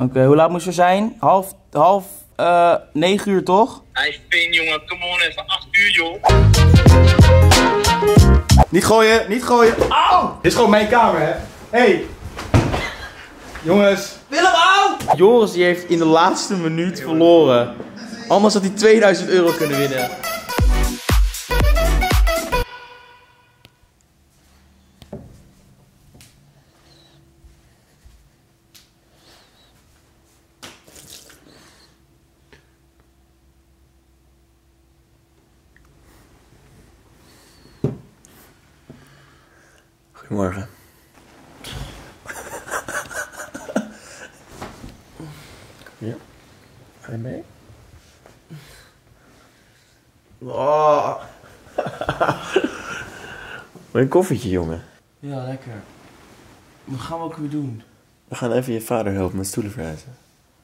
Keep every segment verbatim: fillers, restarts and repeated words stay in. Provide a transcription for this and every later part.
Oké, okay, hoe laat moest er zijn? Half, half, uh, negen uur toch? Hij is pin, jongen. Kom on, even acht uur, joh. Niet gooien, niet gooien. Auw! Dit is gewoon mijn kamer, hè. Hey. Jongens. Willem, auw! Joris die heeft in de laatste minuut verloren. Anders had hij tweeduizend euro kunnen winnen. Goedemorgen. Ja, ga je mee? Oh. Een koffietje, jongen. Ja, lekker. Wat gaan we ook weer doen? We gaan even je vader helpen met stoelen verhuizen.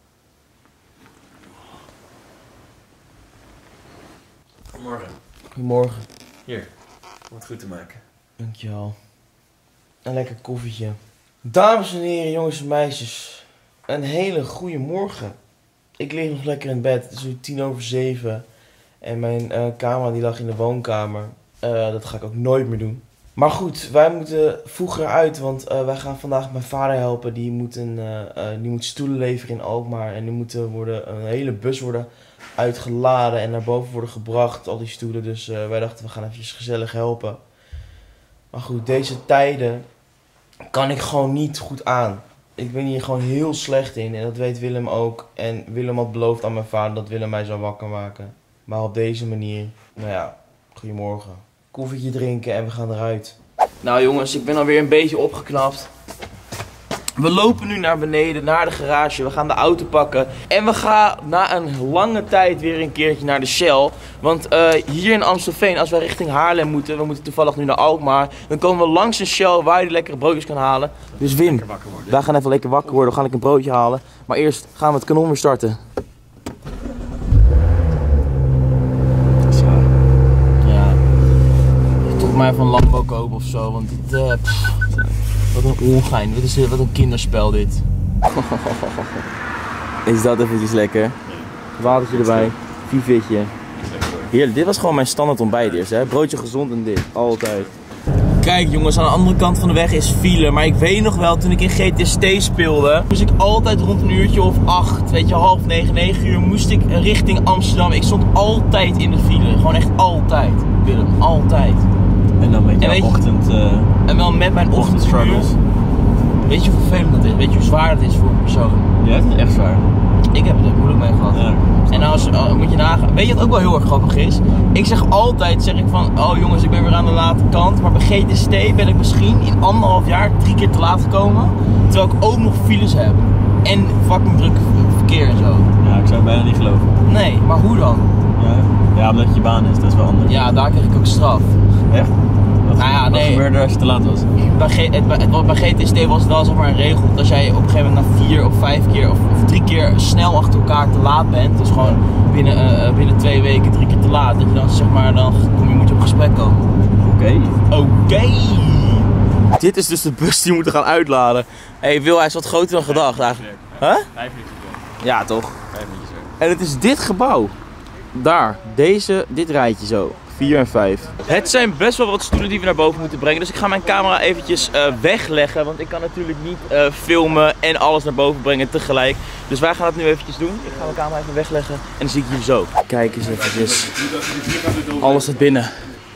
Goedemorgen. Goedemorgen. Hier, om het goed te maken. Dankjewel. Een lekker koffietje. Dames en heren, jongens en meisjes. Een hele goede morgen. Ik lig nog lekker in bed. Het is nu tien over zeven. En mijn uh, camera die lag in de woonkamer. Uh, dat ga ik ook nooit meer doen. Maar goed, wij moeten vroeger uit. Want uh, wij gaan vandaag mijn vader helpen. Die moet, een, uh, uh, die moet stoelen leveren in Alkmaar. En die moeten worden, een hele bus worden uitgeladen. En naar boven worden gebracht. Al die stoelen. Dus uh, wij dachten we gaan eventjes gezellig helpen. Maar goed, deze tijden kan ik gewoon niet goed aan. Ik ben hier gewoon heel slecht in. En dat weet Willem ook. En Willem had beloofd aan mijn vader dat Willem mij zou wakker maken. Maar op deze manier, nou ja, goedemorgen. Koffietje drinken en we gaan eruit. Nou jongens, ik ben alweer een beetje opgeknapt. We lopen nu naar beneden, naar de garage. We gaan de auto pakken. En we gaan na een lange tijd weer een keertje naar de Shell. Want uh, hier in Amstelveen, als wij richting Haarlem moeten, we moeten toevallig nu naar Alkmaar. Dan komen we langs een Shell waar je de lekkere broodjes kan halen. Dus Wim, wij gaan even lekker wakker worden. We gaan lekker een broodje halen. Maar eerst gaan we het kanon weer starten. Ja. Toch maar even een Lambo kopen of zo. Want dit... Uh, pff. Wat een ongein, wat, is, wat een kinderspel dit. Is dat eventjes lekker? Watertje erbij, vivitje. Heerlijk, dit was gewoon mijn standaard ontbijt eerst, hè. Broodje gezond en dit, altijd. Kijk jongens, aan de andere kant van de weg is file. Maar ik weet nog wel, toen ik in G T S T speelde, moest ik altijd rond een uurtje of acht, weet je, half negen, negen uur, moest ik richting Amsterdam. Ik stond altijd in de file, gewoon echt altijd, Willem, altijd. En dan met je ochtend... Uh, en wel met mijn ochtendstruggles. Weet je hoe vervelend dat is? Weet je hoe zwaar dat is voor een persoon? Ja, het is echt zwaar. Ik heb het er moeilijk mee gehad. Ja, en als uh, moet je nagaan. Weet je wat ook wel heel erg grappig is? Ik zeg altijd, zeg ik van, oh jongens, ik ben weer aan de late kant. Maar bij G T S T ben ik misschien in anderhalf jaar drie keer te laat gekomen. Terwijl ik ook nog files heb. En fucking druk verkeer en zo. Ja, ik zou het bijna niet geloven. Nee, maar hoe dan? Ja, ja omdat het je baan is, dat is wel anders. Ja, daar kreeg ik ook straf. Echt? Wat, nou ja, wat nee. gebeurde er als je te laat was? Bij, G, het, het, bij G T S T was het wel zeg maar een regel dat als jij op een gegeven moment na vier of vijf keer of, of drie keer snel achter elkaar te laat bent, dus gewoon binnen, uh, binnen twee weken drie keer te laat, dat je dan zeg maar, dan kom je, moet je op gesprek komen. Oké. Okay. Oké. Okay. Dit is dus de bus die we moeten gaan uitladen. Hé hey, Wil, hij is wat groter dan gedacht eigenlijk. Huh? Vijf minuutjes werk. Ja toch? Vijf minuutjes werk. En het is dit gebouw. Daar, deze, dit rijtje zo. vier en vijf. Het zijn best wel wat stoelen die we naar boven moeten brengen. Dus ik ga mijn camera eventjes uh, wegleggen. Want ik kan natuurlijk niet uh, filmen en alles naar boven brengen tegelijk. Dus wij gaan het nu eventjes doen. Ik ga mijn camera even wegleggen en dan zie ik jullie zo. Kijk eens eventjes. Alles staat binnen.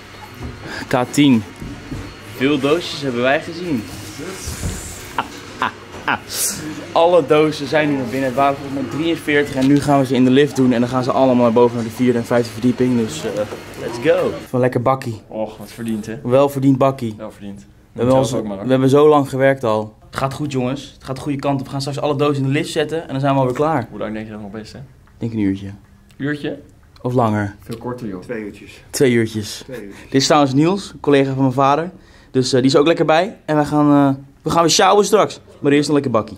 K tien. Veel doosjes hebben wij gezien. Ah, ah, ah. Alle dozen zijn nu naar binnen. Het waren volgens mij drieënveertig en nu gaan we ze in de lift doen. En dan gaan ze allemaal naar boven naar de vierde en vijfde verdieping. Dus uh, let's go. Van lekker bakkie. Och, wat verdiend hè? Wel verdiend bakkie. Wel verdiend. We hebben, ons, we hebben zo lang gewerkt al. Het gaat goed jongens. Het gaat de goede kant op. We gaan straks alle dozen in de lift zetten en dan zijn we alweer klaar. Hoe lang denk je dat nog best hè? Ik denk een uurtje. Uurtje? Of langer. Veel korter joh. Twee uurtjes. Twee uurtjes. Twee uurtjes. Dit is trouwens Niels, een collega van mijn vader. Dus uh, die is ook lekker bij. En wij gaan, uh, we gaan weer sjouwen straks. Maar eerst een lekker bakkie.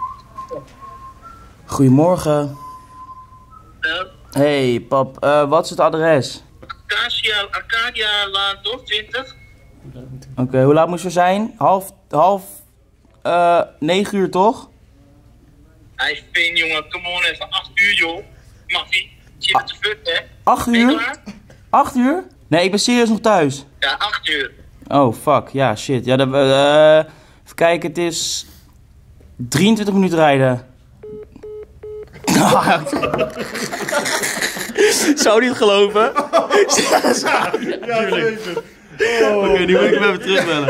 Goedemorgen. Ja. Hey pap, uh, wat is het adres? Acacia, Arcadia Laan toch, twintig? Oké, okay, hoe laat moest er zijn? Half, half, uh, negen uur toch? Hij is Finn, jongen. Come on, even acht uur, joh. Maffie. Zit je te fuck, hè? acht Ben je uur? klaar? acht uur? Nee, ik ben serieus nog thuis. Ja, acht uur. Oh, fuck. Ja, shit. Ja, dat, uh, even kijken, het is drieëntwintig minuten rijden. Zou je niet geloven? Ja, zeker. Oh. Oké, okay, nu moet ik hem even terugbellen.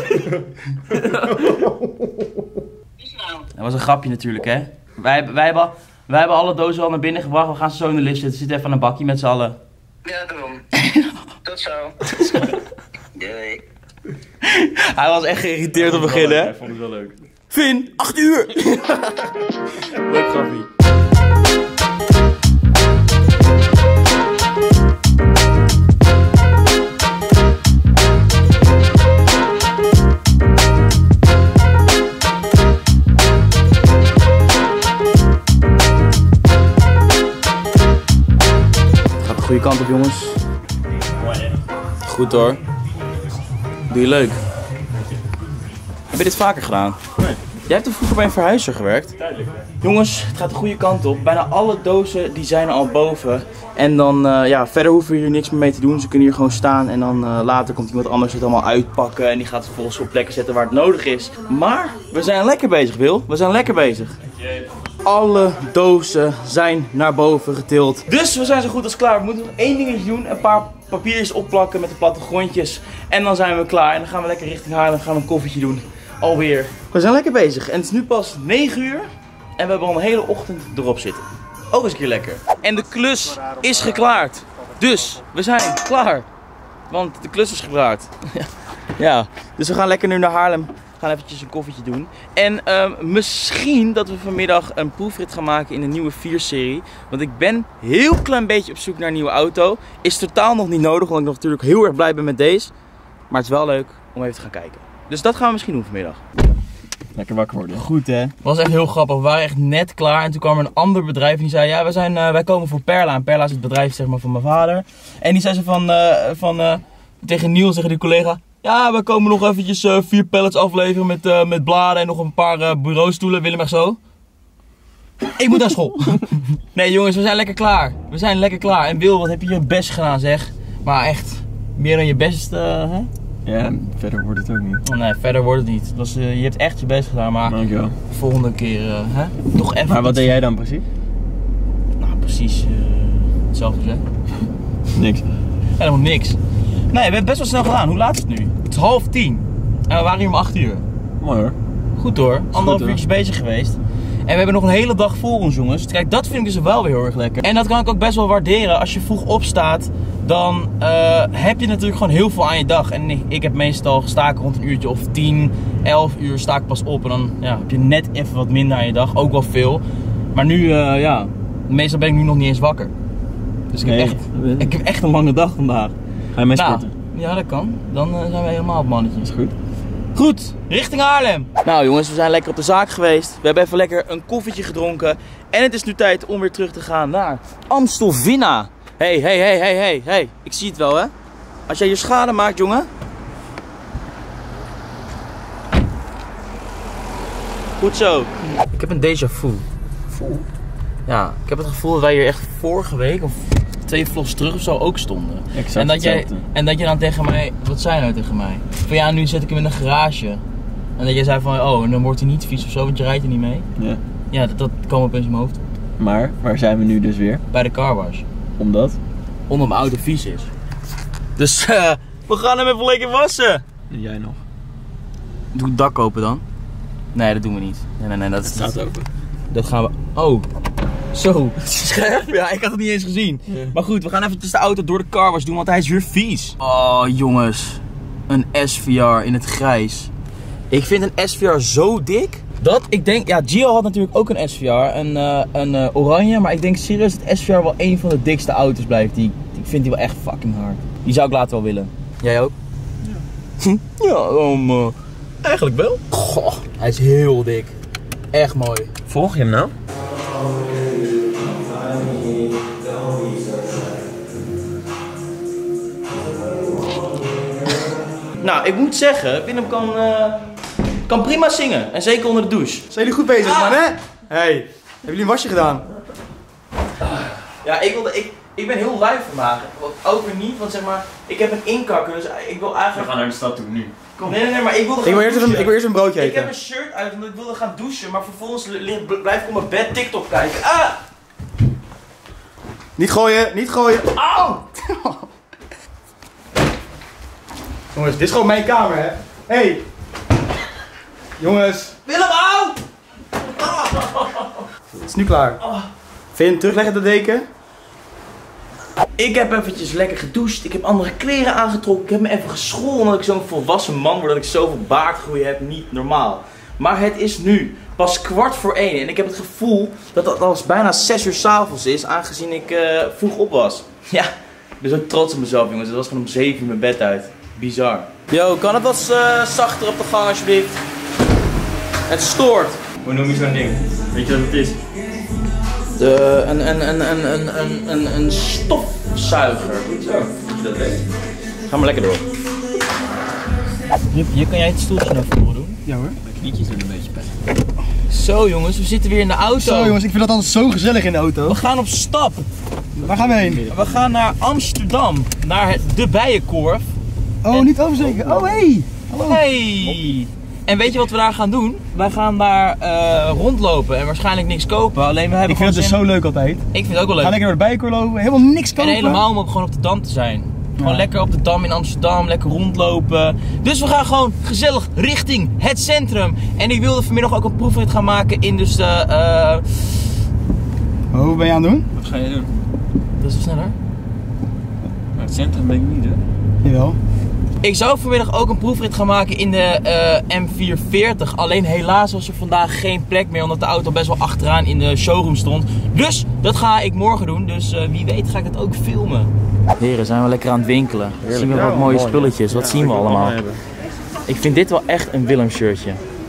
Dat was een grapje natuurlijk, hè. Wij, wij, hebben, wij hebben alle dozen al naar binnen gebracht. We gaan ze zo in de lift zitten. Zit even aan een bakje met z'n allen. Ja, daarom. Tot zo. Doei. Hij was echt geïrriteerd op het begin, hè. Hij vond het wel leuk. Finn, acht uur! Leuk grapje. Gaat de goede kant op, jongens. Goed hoor. Doe je leuk. Heb je dit vaker gedaan? Nee. Jij hebt er vroeger bij een verhuizer gewerkt? Tijdelijk. Jongens, het gaat de goede kant op. Bijna alle dozen die zijn al boven. En dan, uh, ja, verder hoeven we hier niks meer mee te doen. Ze kunnen hier gewoon staan en dan uh, later komt iemand anders het allemaal uitpakken. En die gaat het volgens op plekken zetten waar het nodig is. Maar we zijn lekker bezig, Wil. We zijn lekker bezig. Alle dozen zijn naar boven getild. Dus we zijn zo goed als klaar. We moeten nog één dingetje doen. Een paar papiertjes opplakken met de plattegrondjes. En dan zijn we klaar. En dan gaan we lekker richting Haarlem. Gaan we een koffietje doen. Alweer. We zijn lekker bezig. En het is nu pas negen uur. En we hebben al een hele ochtend erop zitten. Ook eens een keer lekker. En de klus is geklaard. Dus we zijn klaar. Want de klus is geklaard. Ja. Dus we gaan lekker nu naar Haarlem. We gaan eventjes een koffietje doen. En um, misschien dat we vanmiddag een proefrit gaan maken in de nieuwe vier serie. Want ik ben een heel klein beetje op zoek naar een nieuwe auto. Is totaal nog niet nodig, want ik nog natuurlijk heel erg blij ben met deze. Maar het is wel leuk om even te gaan kijken. Dus dat gaan we misschien doen vanmiddag. Lekker wakker worden. Goed hè? Het was echt heel grappig. We waren echt net klaar en toen kwam er een ander bedrijf en die zei ja, wij, zijn, uh, wij komen voor Perla. En Perla is het bedrijf zeg maar van mijn vader. En die zei ze van, uh, van uh, tegen Niels, tegen die collega. Ja, we komen nog eventjes uh, vier pallets afleveren met, uh, met bladen en nog een paar uh, bureaustoelen. Willem echt zo. Ik moet naar school. Nee jongens, we zijn lekker klaar. We zijn lekker klaar. En Wil, wat heb je je best gedaan zeg. Maar echt, meer dan je best, uh, hè? Ja, verder wordt het ook niet. Oh, nee, verder wordt het niet. Het was, uh, je hebt echt je best gedaan, maar Dankjewel. de volgende keer, uh, hè? Toch even. Maar wat iets... deed jij dan precies? Nou, precies uh, hetzelfde zeg. Niks. Helemaal niks. Nee, we hebben best wel snel gedaan. Hoe laat is het nu? Het is half tien. En we waren hier om acht uur. Mooi hoor. Goed hoor. Anderhalf hoor. uurtjes bezig geweest. En we hebben nog een hele dag voor ons, jongens. Kijk, dat vind ik dus wel weer heel erg lekker. En dat kan ik ook best wel waarderen. Als je vroeg opstaat, dan uh, heb je natuurlijk gewoon heel veel aan je dag. En ik, ik heb meestal gestaken rond een uurtje of tien, elf uur sta ik pas op. En dan ja, heb je net even wat minder aan je dag. Ook wel veel. Maar nu, uh, ja, meestal ben ik nu nog niet eens wakker. Dus ik, Nee, heb, echt, ik heb echt een lange dag vandaag. Ga je mee Nou, sporten? ja, dat kan. Dan uh, zijn we helemaal op mannetje. Is goed. Goed, richting Haarlem. Nou jongens, we zijn lekker op de zaak geweest. We hebben even lekker een koffietje gedronken. En het is nu tijd om weer terug te gaan naar Amstelvilla. Hey, hey, hey, hey, hey, hey. Ik zie het wel hè. Als jij je schade maakt, jongen. Goed zo. Ik heb een déjà vu. Voel? Ja, ik heb het gevoel dat wij hier echt vorige week of twee vlogs terug of zo ook stonden. Exact En dat, jij, hetzelfde. en dat je dan tegen mij, wat zei je nou tegen mij? Van ja, nu zet ik hem in een garage. En dat jij zei van, oh, en dan wordt hij niet vies of zo, want je rijdt er niet mee. Ja. Ja, dat, dat kwam opeens in mijn hoofd. Maar, waar zijn we nu dus weer? Bij de carwash. Omdat? Omdat mijn auto vies is. Dus uh, we gaan hem even lekker wassen. En jij nog? Doe het dak open dan. Nee, dat doen we niet. Nee, nee, nee, dat, Het staat open. dat gaan we... Oh. Zo, scherp? Ja, ik had het niet eens gezien. Ja. Maar goed, we gaan eventjes de auto door de carwash doen, want hij is weer vies. Oh, jongens. Een S V R in het grijs. Ik vind een S V R zo dik. Dat, ik denk, ja, Gio had natuurlijk ook een S V R, een, uh, een uh, oranje. Maar ik denk serieus dat S V R wel een van de dikste auto's blijft. Die, ik vind die wel echt fucking hard. Die zou ik later wel willen. Jij ook? Ja. Ja, um, uh, eigenlijk wel. Goh, hij is heel dik. Echt mooi. Volg je hem nou? Nou, ik moet zeggen, Willem kan, uh, kan prima zingen. En zeker onder de douche. Zijn jullie goed bezig, Ah. man, hè? Hey, jullie een wasje gedaan? Ja, ik, wilde, ik, ik ben heel lui vandaag. Ook weer niet, want zeg maar, ik heb een inkakker, dus ik wil eigenlijk... We gaan naar de stad toe, nu. Kom. Nee, nee, nee, maar ik wilde Ik wil eerst even, ik wil eerst een broodje eten. Ik heb een shirt uit omdat ik wilde gaan douchen, maar vervolgens blijf ik op mijn bed TikTok kijken. Ah! Niet gooien, niet gooien. Auw! Jongens, dit is gewoon mijn kamer, hè. Hey. Jongens. Willem, auw! Het is nu klaar. Vind je hem terugleggen de deken? Ik heb eventjes lekker gedoucht, ik heb andere kleren aangetrokken, ik heb me even geschoren omdat ik zo'n volwassen man word, dat ik zoveel baardgroei heb, niet normaal. Maar het is nu pas kwart voor één en ik heb het gevoel dat het al bijna zes uur 's avonds is, aangezien ik uh, vroeg op was. Ja, ik ben zo trots op mezelf jongens, het was gewoon om zeven uur mijn bed uit. Bizar. Yo, kan het wat uh, zachter op de gang alsjeblieft? Het stoort. Hoe noem je zo'n ding? Weet je wat het is? De, een, een, een, een, een, een, een, een stofzuiger. Zo, dat je dat weet. Ga maar lekker door. Hier kan jij het stoeltje naar voren doen. Ja hoor. Mijn knietjes doen een beetje pijn. Zo jongens, we zitten weer in de auto. Zo jongens, ik vind dat altijd zo gezellig in de auto. We gaan op stap. Waar gaan we heen? We gaan naar Amsterdam. Naar de Bijenkorf. Oh, En- niet oversteken. Oh, hey. Hallo. Hey! En weet je wat we daar gaan doen? Wij gaan daar uh, rondlopen en waarschijnlijk niks kopen. Alleen we hebben Ik vind het dus gewoon zo leuk altijd. zin- Ik vind het ook wel Ga leuk. lekker door de Bijenkorf lopen, helemaal niks En kopen. helemaal om op, gewoon op de Dam te zijn. Gewoon Ja. lekker op de Dam in Amsterdam, lekker rondlopen. Dus we gaan gewoon gezellig richting het centrum. En ik wilde vanmiddag ook een proefrit gaan maken in dus de... Uh... Oh, wat ben je aan het doen? Wat ga je doen? Dat is wel sneller. Maar het centrum ben ik niet, hè? Jawel. Ik zou vanmiddag ook een proefrit gaan maken in de uh, M vierhonderdveertig. Alleen helaas was er vandaag geen plek meer, omdat de auto best wel achteraan in de showroom stond. Dus dat ga ik morgen doen. Dus uh, wie weet ga ik het ook filmen. Heren, zijn we lekker aan het winkelen. Heerlijk. Zien we Ja, wat mooie mooi. spulletjes. Wat Ja, zien ik we wil allemaal? allemaal hebben. Ik vind dit wel echt een Willem shirtje.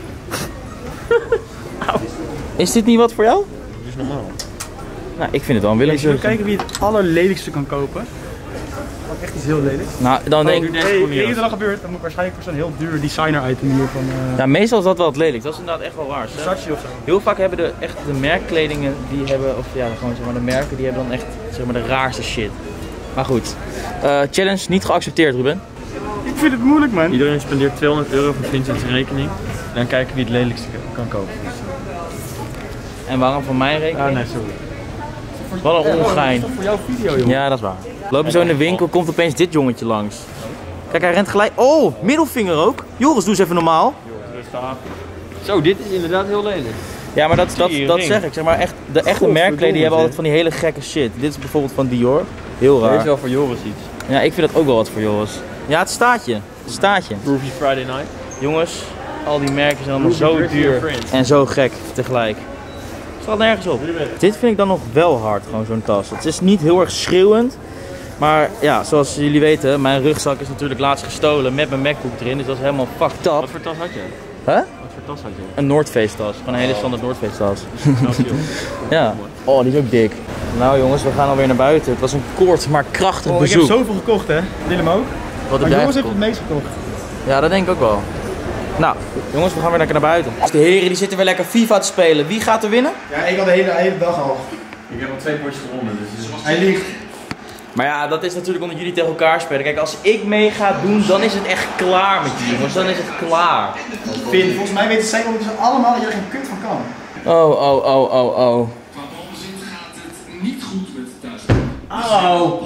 Is dit niet wat voor jou? Dat is normaal. Nou, ik vind het wel een Willem Ik wil shirtje. kijken wie het allerlelijkste kan kopen. Wat echt iets heel lelijks. Nou, dan denk doe ik... deze Hey, voor me, weet je Jas. wat er dan gebeurt? Dan moet ik waarschijnlijk voor zo'n heel duur designer item hier van uh, Ja, meestal is dat wel het lelijkst. Dat is inderdaad echt wel waar. Versace of zo. Heel vaak hebben de, echt de merkkledingen, die hebben, of ja, gewoon zeg maar de merken, die hebben dan echt zeg maar de raarste shit. Maar goed, uh, challenge niet geaccepteerd, Ruben. Ik vind het moeilijk, man. Iedereen spendeert tweehonderd euro voor Vincent's rekening. En dan kijken wie het lelijkste kan kopen. En waarom van mijn rekening? Ah, nee, sorry. Wat een ongein. Dat is voor jouw video, joh. Ja, dat is waar. Loop je zo in de winkel, komt opeens dit jongetje langs. Kijk, hij rent gelijk. Oh, middelvinger ook. Joris, doe eens even normaal. Zo, dit is inderdaad heel lelijk. Ja, maar dat, dat, Zie je, dat ring. zeg ik. Zeg maar echt, de echte Godverdomme, merkkleding die hebben zeg. altijd van die hele gekke shit. Dit is bijvoorbeeld van Dior. Heel Dit is raar. wel voor Joris iets. Ja, ik vind dat ook wel wat voor Joris. Ja, het staat je. Het staat je. Groovy Friday Night. Jongens, al die merken zijn allemaal Ruby zo Griffin duur and Friends. en zo gek tegelijk. Het staat nergens op. Dit vind ik dan nog wel hard, gewoon zo'n tas. Het is niet heel erg schreeuwend. Maar ja, zoals jullie weten, mijn rugzak is natuurlijk laatst gestolen met mijn MacBook erin. Dus dat is helemaal fucked up. Wat voor tas had je? Huh? Wat voor tas had je? Een North Face tas. Gewoon een hele standaard North Face tas. Nou, chill. Ja. Oh, die is ook dik. Nou jongens, we gaan alweer naar buiten. Het was een kort maar krachtig Oh, ik heb bezoek. zoveel gekocht, hè. Willem ook. Wat heb Maar jij jongens heeft gekocht? het meest gekocht. Ja, dat denk ik ook wel. Nou, jongens, we gaan weer lekker naar buiten. Dus de heren die zitten weer lekker FIFA te spelen. Wie gaat er winnen? Ja, ik had de hele, hele dag al. Ik heb al twee potjes gewonnen, dus... Hij liegt. Maar ja, dat is natuurlijk omdat jullie tegen elkaar spelen. Kijk, als ik mee ga doen, dan is het echt klaar met jullie. Want dan is het klaar. Vind, volgens mij weten zij ondertussen allemaal dat je er geen kut van kan. Oh, oh, oh, oh, oh. Qua balbezit gaat het niet goed met de thuis. Oh.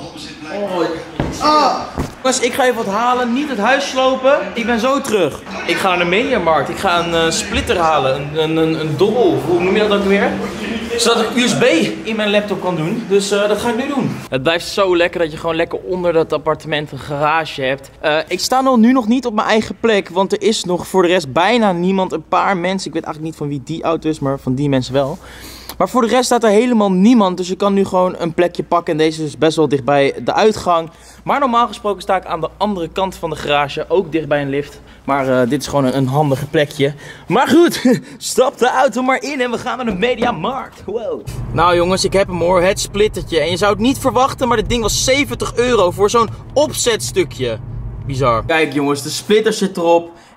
Jongens, ik ga even wat halen. Niet het huis slopen. Ik ben zo terug. Ik ga naar de Mediamarkt. Ik ga een uh, splitter halen. Een, een, een, een dobbel. Hoe noem je dat ook weer? Zodat ik U S B in mijn laptop kan doen. Dus uh, dat ga ik nu doen. Het blijft zo lekker dat je gewoon lekker onder dat appartement een garage hebt. Uh, ik sta nog, nu nog niet op mijn eigen plek. Want er is nog voor de rest bijna niemand. Een paar mensen. Ik weet eigenlijk niet van wie die auto is. Maar van die mensen wel. Maar voor de rest staat er helemaal niemand. Dus je kan nu gewoon een plekje pakken. En deze is best wel dicht bij de uitgang. Maar normaal gesproken sta ik aan de andere kant van de garage. Ook dicht bij een lift. Maar uh, dit is gewoon een, een handige plekje. Maar goed, stap de auto maar in en we gaan naar de Mediamarkt. Wow. Nou jongens, ik heb hem hoor. Het splittertje. En je zou het niet verwachten, maar dit ding was zeventig euro voor zo'n opzetstukje. Bizar. Kijk jongens, de splitter zit erop.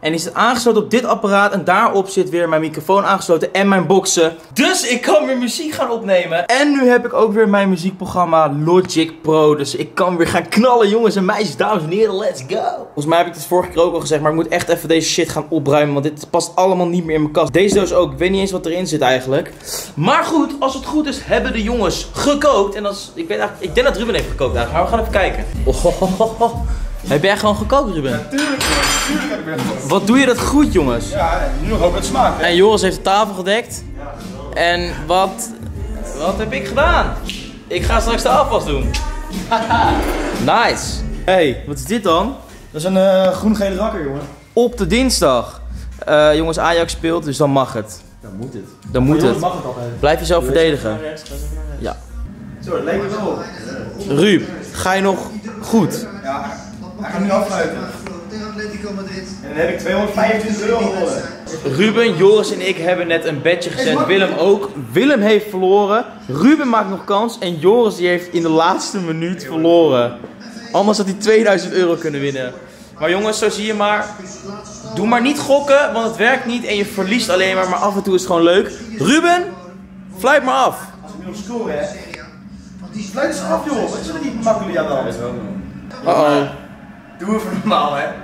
En die zit aangesloten op dit apparaat. En daarop zit weer mijn microfoon aangesloten en mijn boxen. Dus ik kan weer muziek gaan opnemen. En nu heb ik ook weer mijn muziekprogramma Logic Pro. Dus ik kan weer gaan knallen, jongens en meisjes, dames en heren. Let's go! Volgens mij heb ik het vorige keer ook al gezegd, maar ik moet echt even deze shit gaan opruimen. Want dit past allemaal niet meer in mijn kast. Deze doos ook. Ik weet niet eens wat erin zit eigenlijk. Maar goed, als het goed is, hebben de jongens gekookt. En dat is, ik, weet eigenlijk, ik denk dat Ruben heeft gekookt eigenlijk. Maar we gaan even kijken. Oh, oh, oh, oh, oh. Heb jij gewoon gekookt, Ruben? Ja, tuurlijk, tuurlijk heb ik weer gekookt. Wat doe je dat goed, jongens? Ja, nu nog ook met smaak. Hè? En Joris heeft de tafel gedekt. En wat, wat heb ik gedaan? Ik ga straks de afwas doen. Nice. Hey, wat is dit dan? Dat is een uh, groen-gele rakker, jongen. Op de dinsdag. Uh, jongens, Ajax speelt, dus dan mag het. Dan moet het. Dan moet het. Mag het altijd. Blijf jezelf verdedigen. Ja. Zo, dat leek me wel op. Ruud, ga je nog goed? Ja, hij gaat nu afsluiten. En dan heb ik tweehonderdvijfentwintig euro gewonnen. Ruben, Joris en ik hebben net een bedje gezet. Willem ook. Willem heeft verloren. Ruben maakt nog kans. En Joris die heeft in de laatste minuut verloren. Anders had hij tweeduizend euro kunnen winnen. Maar jongens, zo zie je maar. Doe maar niet gokken, want het werkt niet. En je verliest alleen maar. Maar af en toe is het gewoon leuk. Ruben, fluit maar af. Als ik nu op score heb. Fluit eens af, joh. Wat is er niet makkelijk aan dan? Uh oh. Doe even normaal, hè.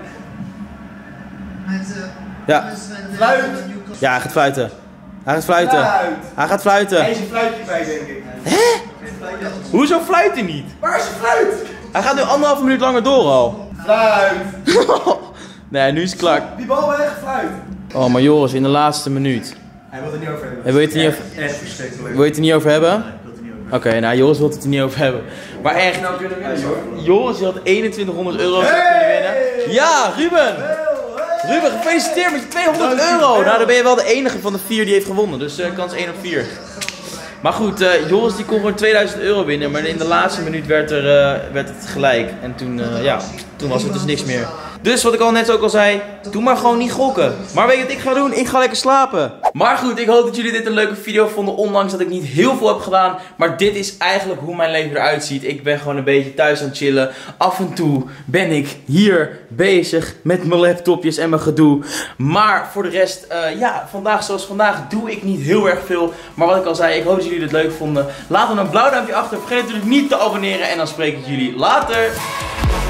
Ja. Fluit. Ja, hij gaat fluiten. Hij gaat fluiten. Fluit. Hij gaat fluiten. Er is een fluitje bij, denk ik. Hè? Hoezo fluit hij niet? Waar is je fluit? Hij gaat nu anderhalve minuut langer door al. Fluit. Nee, nu is het klaar. Die bal weg, fluit. Oh, maar Joris, in de laatste minuut. Hij wil het er niet over hebben. Wil je het er niet over, Echt verschrikkelijk. wil je het er niet over hebben? Oké, okay, nou Joris wil het er niet over hebben. Maar echt, Joris die had eenentwintighonderd euro kunnen winnen. Ja, Ruben! Ruben, gefeliciteerd met je tweehonderd euro! Nou, dan ben je wel de enige van de vier die heeft gewonnen. Dus uh, kans één op vier. Maar goed, uh, Joris die kon gewoon tweeduizend euro winnen. Maar in de laatste minuut werd, er, uh, werd het gelijk. En toen, uh, ja, toen was het dus niks meer. Dus wat ik al net ook al zei, doe maar gewoon niet gokken. Maar weet je wat ik ga doen? Ik ga lekker slapen. Maar goed, ik hoop dat jullie dit een leuke video vonden. Ondanks dat ik niet heel veel heb gedaan. Maar dit is eigenlijk hoe mijn leven eruit ziet. Ik ben gewoon een beetje thuis aan het chillen. Af en toe ben ik hier bezig met mijn laptopjes en mijn gedoe. Maar voor de rest, uh, ja, vandaag zoals vandaag doe ik niet heel erg veel. Maar wat ik al zei, ik hoop dat jullie dit leuk vonden. Laat dan een blauw duimpje achter. Vergeet natuurlijk niet te abonneren. En dan spreek ik jullie later.